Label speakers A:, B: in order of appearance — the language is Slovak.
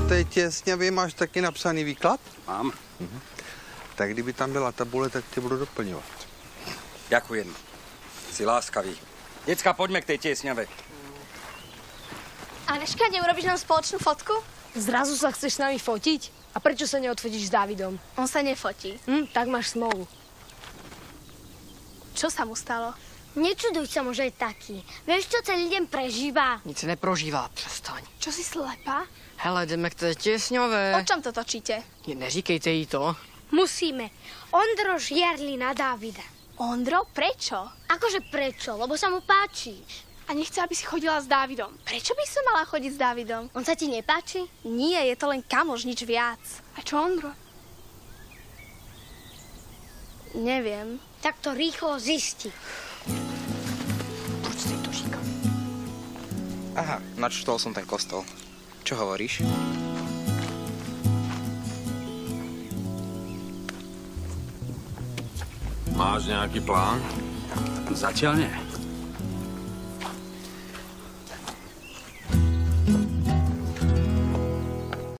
A: té těsňavě máš taky napsaný výklad?
B: Mám.
A: Tak kdyby tam byla tabule, tak tě budu doplňovat.
B: Ďakujem. Si láskavý. Decka, poďme k tej tiesňave.
C: Aneška, neurobíš nám spoločnú fotku?
D: Zrazu sa chceš s nami fotiť? A prečo sa neodfotíš s Dávidom?
C: On sa nefotí.
D: Tak máš smolu.
C: Čo sa mu stalo?
E: Nečuduj sa, môže je taký. Vieš, čo celý deň prežíva?
F: Nic se neprožívá, přestaň.
C: Čo si slepá?
F: Hele, jdeme k té těsňové.
C: O čom to točíte?
F: Neříkejte jí to.
E: Musíme. Ondro žiarli na Dávida.
C: Ondro, prečo?
E: Akože prečo? Lebo sa mu páči.
C: A nechce, aby si chodila s Dávidom. Prečo by som mala chodiť s Dávidom?
E: On sa ti nepáči?
C: Nie, je to len kamoš, nič viac. A čo Ondro? Neviem.
E: Tak to rýchlo zisti.
F: Proč si to říká?
G: Aha, načítol som ten kostol. Čo hovoríš?
H: Máš nejaký plán?
B: Zatiaľ nie.